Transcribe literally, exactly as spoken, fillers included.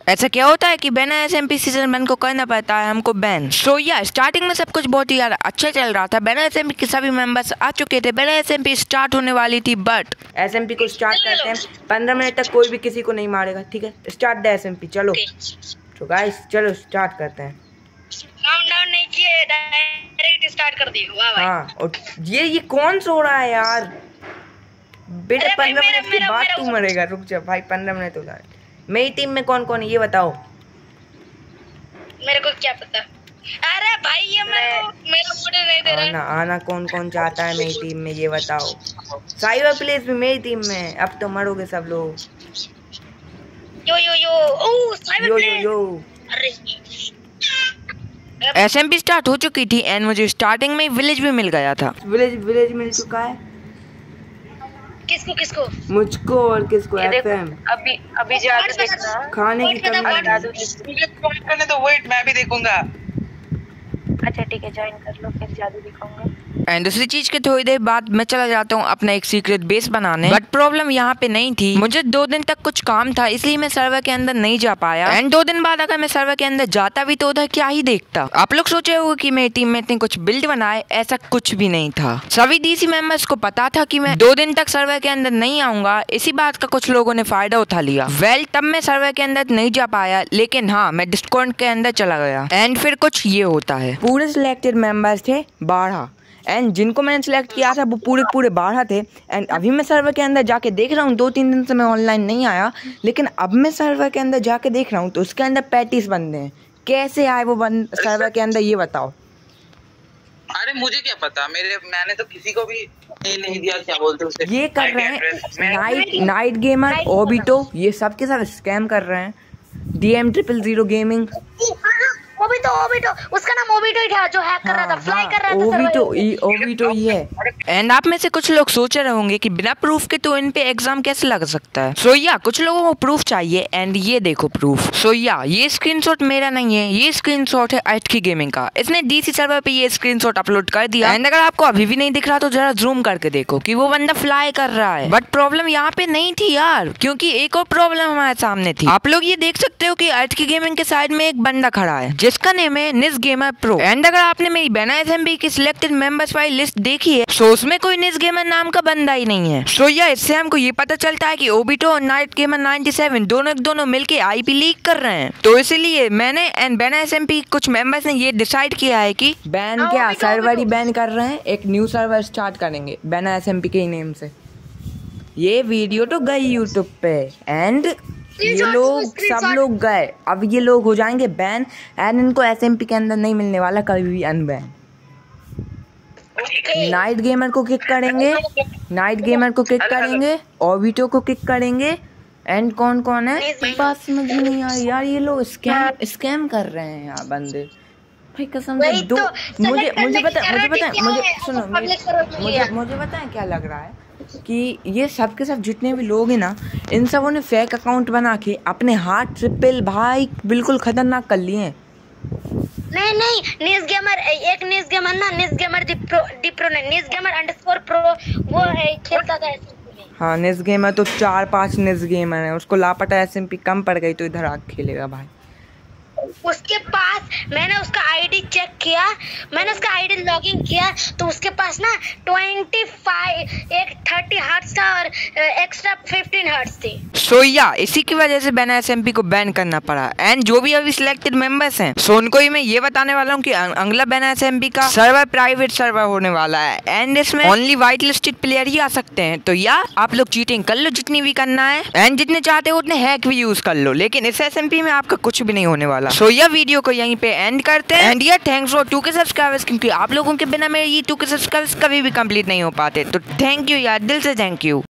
ऐसा क्या होता है कि बिना एसएमपी सीजन वन को करना पड़ता है हमको बैन। सो या स्टार्टिंग में सब कुछ बहुत ही यार अच्छा चल रहा था, बिना एसएमपी के सभी मेंबर्स आ चुके थे, बिना एसएमपी स्टार्ट होने वाली थी। बट एसएमपी को स्टार्ट करते हैं, पंद्रह मिनट तक कोई भी किसी को नहीं मारेगा, ठीक है। स्टार्ट द एसएमपी, चलो तो गाइस चलो स्टार्ट करते हैं। काउंटडाउन नहीं किए, डायरेक्ट स्टार्ट कर दिए। वाह भाई। हाँ और ये ये कौन सो रहा है यार बेटा, पंद्रह मिनट के बाद तू मरेगा। रुक जा भाई, पंद्रह मिनट हो जाए। मेरी टीम में कौन कौन है ये बताओ। मेरे को क्या पता। अरे भाई ये मेरे को मेरा मुझे नहीं दे रहा। आना आना कौन कौन चाहता है मेरी टीम में ये बताओ। साइबर प्लेस भी मेरी टीम में, अब तो मरोगे सब लोग। यो यो यो ओ साइबर यो प्लेस। यो यो अरे एसएमपी स्टार्ट हो चुकी थी एंड मुझे स्टार्टिंग में विलेज भी मिल गया था। विलेज विलेज मिल चुका है किसको किसको? मुझको और किसको? एफएम। अभी अभी जादू देखना, खाने की कमी नहीं। जादू मुझे ज्वाइन करने दो, वेट मैं भी देखूंगा। अच्छा ठीक है, ज्वाइन कर लो, फिर जादू दिखाऊंगा। एंड दूसरी चीज के थोड़ी देर बाद मैं चला जाता हूँ अपना एक सीक्रेट बेस बनाने। बट प्रॉब्लम यहाँ पे नहीं थी, मुझे दो दिन तक कुछ काम था इसलिए मैं सर्वर के अंदर नहीं जा पाया। एंड दो दिन बाद अगर मैं सर्वर के अंदर जाता भी तो उधर क्या ही देखता। आप लोग सोचे होंगे कि मेरी टीम में इतने कुछ बिल्ड बनाए, ऐसा कुछ भी नहीं था। सभी डीसी मेंबर्स को पता था कि मैं दो दिन तक सर्वर के अंदर नहीं आऊंगा, इसी बात का कुछ लोगों ने फायदा उठा लिया। वेल तब मैं सर्वर के अंदर नहीं जा पाया, लेकिन हाँ मैं डिस्कॉर्ड के अंदर चला गया। एंड फिर कुछ ये होता है, पूरे सिलेक्टेड मेंबर्स थे बारह, एंड जिनको मैंने सिलेक्ट किया था वो पूरे पूरे बारह थे। एंड अभी मैं सर्वर के अंदर जाके देख रहा हूँ, दो तीन दिन से मैं ऑनलाइन नहीं आया, लेकिन अब मैं सर्वर के अंदर जाके देख रहा हूँ तो उसके अंदर पैंतीस बंदे हैं। कैसे आए वो बंद सर्वर के अंदर ये बताओ। अरे मुझे क्या पता, मेरे मैंने तो किसी को भी ये नहीं दिया, क्या बोलते उसे। ये कर रहे हैं नाइट नाइट गेमर ओबिटो, ये सब के सब स्कैम कर रहे हैं। DM triple zero gaming, Obito Obito उसका नाम ओबिटो ही था जो हैक कर रहा था, फ्लाई कर रहा था। ओबिटो ओबिटो ही है। एंड आप में से कुछ लोग सोच रहे होंगे कि बिना प्रूफ के तो इन पे एग्जाम कैसे लग सकता है। सो या कुछ लोगों को प्रूफ चाहिए एंड ये देखो प्रूफ। सो या ये स्क्रीनशॉट मेरा नहीं है, ये स्क्रीनशॉट है एटकी गेमिंग का। इसने डीसी सर्वर पे ये स्क्रीनशॉट अपलोड कर दिया। एंड अगर आपको अभी भी नहीं दिख रहा तो जरा जूम करके देखो कि वो बंदा फ्लाई कर रहा है। बट प्रॉब्लम यहाँ पे नहीं थी यार, क्योंकि एक और प्रॉब्लम हमारे सामने थी। आप लोग ये देख सकते हो कि एटकी गेमिंग के साइड में एक बंदा खड़ा है जिसका नेम है निस गेमर प्रो। एंड अगर आपने मेरी बिना एसएमपी की सिलेक्टेड मेंबर्स वाली लिस्ट देखी है सो उसमें कोई निस गेमर नाम का बंदा ही नहीं है। सो या इससे हमको ये पता चलता है कि ओबिटो और नाइट गेमर नाइंटी सेवन दोनों दोनों मिलके आईपी लीक कर रहे हैं। तो इसीलिए मैंने एंड बिना एसएमपी कुछ मेंबर्स ने ये डिसाइड किया है कि बैन क्या सर्वर ही बैन कर रहे हैं, एक न्यू सर्वर स्टार्ट करेंगे बिना एसएमपी के नेम से। ये वीडियो तो गई यूट्यूब पे एंड ये लोग सब लोग गए। अब ये लोग हो जाएंगे बैन एंड इनको एसएमपी के अंदर नहीं मिलने वाला कभी भी अनबैन। नाइट गेमर को किक करेंगे, नाइट गेमर को किक करेंगे, ओबिटो को किक करेंगे एंड कौन कौन है बात समझ में नहीं आ रही यार। ये लोग स्कैम स्कैम कर रहे हैं यार बंदे, भाई कसम से। दो मुझे मुझे पता मुझे पता है मुझे सुनो मुझे मुझे पता है क्या लग रहा है कि ये सब के सब जितने भी लोग हैं ना, इन सबों ने फेक अकाउंट बना के अपने हाथ ट्रिपल भाई बिल्कुल खतरनाक कर लिए हैं। नहीं नहीं निस गेमर, एक निस गेमर ना, निस गेमर डिप्रो डिप्रो नहीं, निस गेमर अंडरस्कोर प्रो वो है, खेलता था एसएमपी में। हाँ निस गेमर तो चार पांच निस गेमर है, उसको लापता एसएमपी कम पड़ गई तो इधर आके खेलेगा भाई। उसके पास मैंने उसका आईडी चेक किया, मैंने उसका आईडी लॉगिन किया तो उसके पास ना पच्चीस एक तीस हर्ट्ज था और एक्स्ट्रा पंद्रह हर्ट्ज थी। सो या इसी की वजह से बिना एसएमपी को बैन करना पड़ा। एंड जो भी अभी सिलेक्टेड मेंबर्स हैं सो उनको ही मैं ये बताने वाला हूँ कि अगला बिना एसएमपी का सर्वर प्राइवेट सर्वर होने वाला है एंड इसमें ओनली व्हाइट लिस्टेड प्लेयर ही आ सकते हैं। तो या आप लोग चीटिंग कर लो जितनी भी करना है एंड जितने चाहते हो उतने हैक भी यूज कर लो, लेकिन इस एसएमपी में आपका कुछ भी नहीं होने वाला। सो यह वीडियो को यहीं पे एंड करते हैं एंड ये thanks for two K subscribers, क्योंकि आप लोगों के बिना मेरे ये टू के सब्सक्राइबर्स कभी भी कंप्लीट नहीं हो पाते। तो थैंक यू यार, दिल से थैंक यू।